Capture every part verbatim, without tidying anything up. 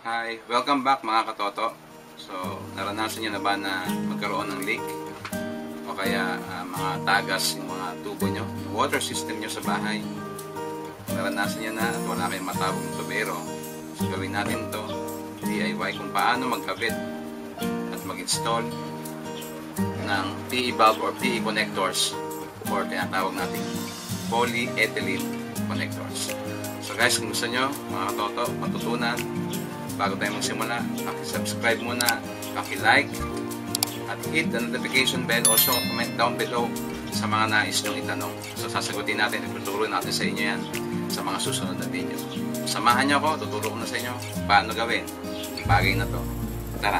Hi! Welcome back mga katoto. So, naranasan nyo na ba na magkaroon ng leak? O kaya uh, mga tagas yung mga tubo nyo, yung water system nyo sa bahay? Naranasan nyo na at wala kayong matawag ng tubero. So, gawin natin to D I Y kung paano magkabit at mag-install ng P E valve or P E connectors or tinatawag natin polyethylene connectors. So guys, kung gusto nyo mga katoto matutunan, bago tayo magsimula, paki-subscribe muna, paki-like, at hit the notification bell. Also, comment down below sa mga nais nyong itanong. So, sasagutin natin, ituturo natin sa inyo yan sa mga susunod na video. Samahan nyo ako, tuturo ko na sa inyo paano gawin bagay na to. Tara!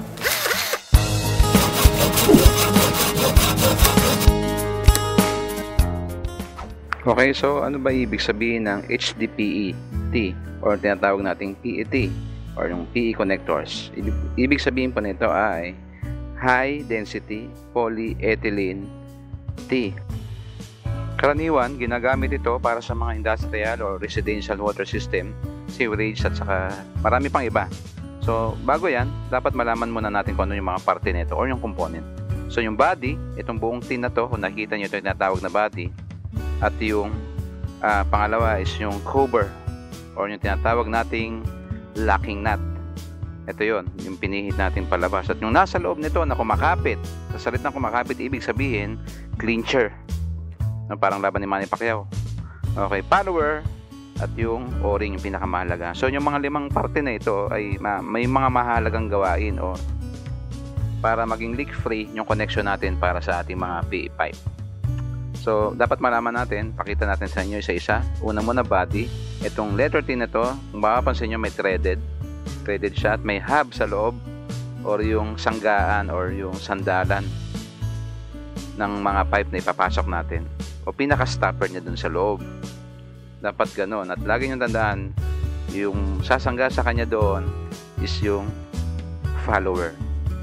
Okay, so ano ba ibig sabihin ng H D P E T or tinatawag nating P E T? Or yung P E connectors. Ibig sabihin po nito ay High Density Polyethylene T. Karaniwan, ginagamit ito para sa mga industrial or residential water system, sewerage at saka marami pang iba. So, bago yan, dapat malaman muna natin kung ano yung mga parte nito or yung component. So, yung body, itong buong tin na to, kung nakita nyo ito yung tinatawag na body, at yung uh, pangalawa is yung cover or yung tinatawag nating locking nut. Ito yon, yung pinihit natin palabas. At yung nasa loob nito na kumakapit, sa salitang kumakapit, ibig sabihin clincher, no, parang laban ni Manny Pacquiao. Okay, follower at yung o-ring yung pinakamahalaga. So yung mga limang parte na ito ay may mga mahalagang gawain o para maging leak free yung connection natin para sa ating mga P E pipe. So dapat malaman natin, pakita natin sa inyo isa-isa. Una muna body. Itong letter T na to, kung makapansin nyo may threaded threaded siya at may hub sa loob or yung sanggaan or yung sandalan ng mga pipe na ipapasok natin o pinaka-stopper niya dun sa loob. Dapat ganon. At lagi nyo tandaan, yung sasangga sa kanya doon is yung follower.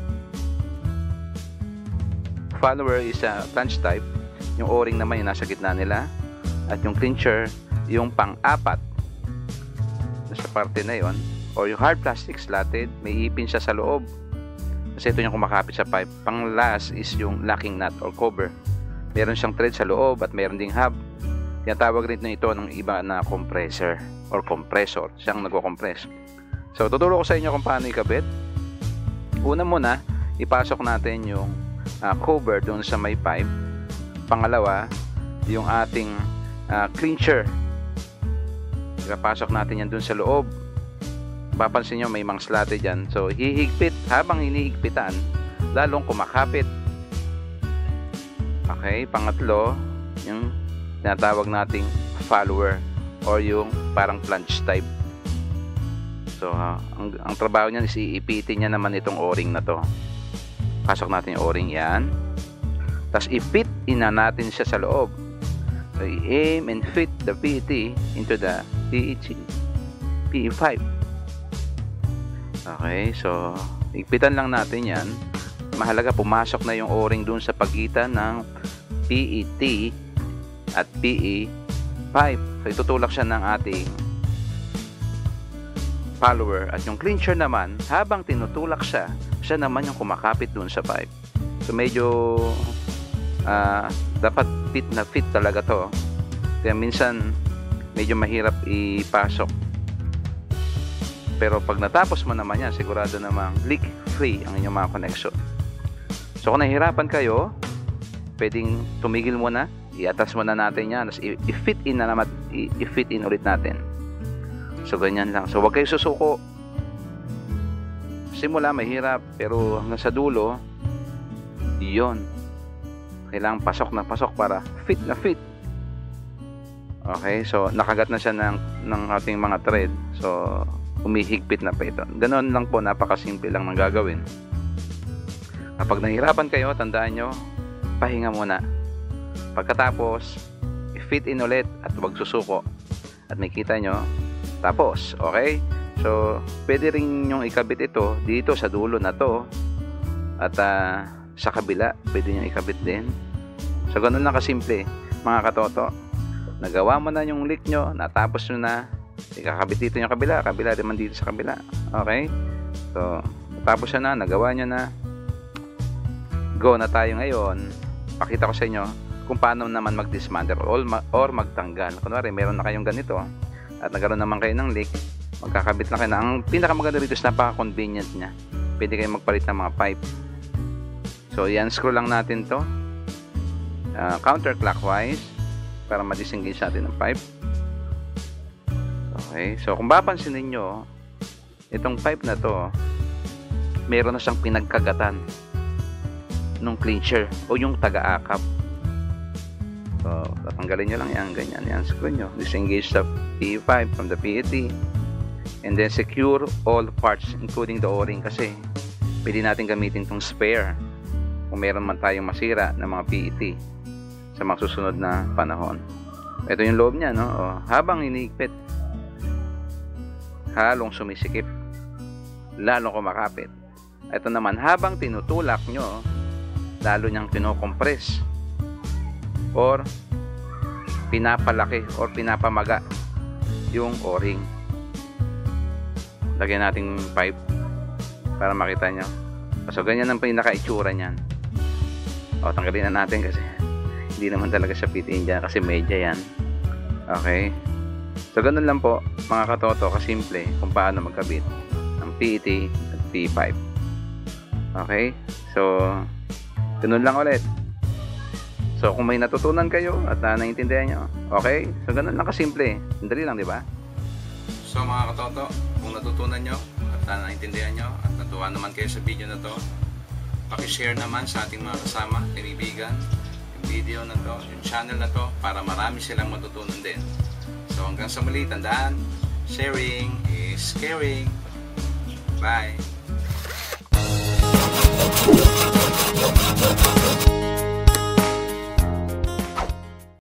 Follower is a flange type. Yung o-ring naman yung nasa gitna nila at yung clincher yung pang-apat sa parte na yon, or yung hard plastic slatted, may ipin siya sa loob kasi ito yung kumakapit sa pipe. Pang last is yung locking nut or cover, meron siyang thread sa loob at meron ding hub. Tinatawag rin ito ng iba na compressor or compressor, siyang nagko-compress. So tuturo ko sa inyo kung paano ikabit. Una muna, ipasok natin yung uh, cover doon sa may pipe. Pangalawa, yung ating uh, clincher, ipapasok natin yan dun sa loob. Papansin nyo may mga slotted dyan, so hihigpit. Habang hinihigpitan, lalong kumakapit. Okay, pangatlo, yung tinatawag nating follower or yung parang flange type. So uh, ang, ang trabaho niyan is iipitin niya naman itong o-ring na to. Pasok natin yung o-ring yan, tapos i-fit ina natin siya sa loob. So i-aim and fit the P E T into the P E pipe. Okay, so igpitan lang natin yan. Mahalaga pumasok na yung o-ring dun sa pagitan ng P E T at P E pipe. So itutulak siya ng ating follower at yung clincher naman, habang tinutulak siya, siya naman yung kumakapit dun sa pipe. So medyo uh, dapat fit na fit talaga to. Kaya minsan medyo mahirap ipasok. Pero pag natapos mo naman yan, sigurado namang leak free ang inyong mga connection. So kung nahihirapan kayo, pwedeng tumigil muna, i-attach muna natin yan, tapos i-fit in na naman, i-fit in ulit natin. So ganyan lang. So wag kayo susuko. Simula mahirap, pero hanggang sa dulo, yun, kailangan pasok na pasok para fit na fit. Okay, so nakagat na siya ng, ng ating mga thread. So umihigpit na pa ito. Ganon lang po, napakasimple lang ng gagawin. Kapag nahihirapan kayo, tandaan nyo, pahinga muna. Pagkatapos, i-fit in ulit at huwag susuko. At makita nyo, tapos, okay? So, pwede rin yung ikabit ito dito sa dulo na to. At uh, sa kabila, pwede nyo ikabit din. So, ganun lang kasimple, mga katoto. Nagawa mo na yung leak nyo, natapos nyo na, Ikakabit dito yung kabila, kabila naman dito sa kabila. Okay? So, tapos siya na, nagawa niya na. Go na tayo ngayon. Pakita ko sa inyo kung paano naman mag-dismantle or, or magtanggal. Kunwari, meron na kayong ganito at nagkaroon naman kayo ng leak, magkakabit lang kayo na. Ang pinakamaganda dito is napaka-convenient niya. Pwede kayong magpalit ng mga pipe. So, yan, screw lang natin to uh, counterclockwise para ma-disengage natin ng pipe. Okay, so kung papansin niyo, itong pipe na to, meron na siyang pinagkagatan nung clincher o yung taga-akap. So, tatanggalin nyo lang yan, ganyan, yan, screw nyo. Disengage the P E pipe from the P E T and then secure all parts including the o-ring kasi pwede natin gamitin tong spare kung meron man tayong masira ng mga P E T sa mga susunod na panahon. Ito yung loob niya, no? O, habang iniigpit, halong sumisikip, lalong kumakapit. Ito naman, habang tinutulak nyo, lalo niyang kinokompress or pinapalaki or pinapamaga yung o-ring. Lagyan natin pipe para makita nyo. So, ganyan ang pinaka-itsura niyan. O, tanggalin na natin kasi hindi naman talaga siya fit-in dyan kasi medya yan. Okay? So, ganun lang po mga katoto, kasimple kung paano magkabit ng P E T at P E pipe. Okay? So, ganun lang ulit. So, kung may natutunan kayo at uh, naiintindihan nyo, okay? So, ganun lang kasimple. Sandali lang, di ba? So, mga katoto, kung natutunan nyo at uh, naiintindihan nyo at natuwa naman kayo sa video na to, pakishare naman sa ating mga kasama, kaibigan, yung video na to, yung channel na to, para marami silang matutunan din. So, hanggang sa muli, tandaan, sharing is caring. Bye!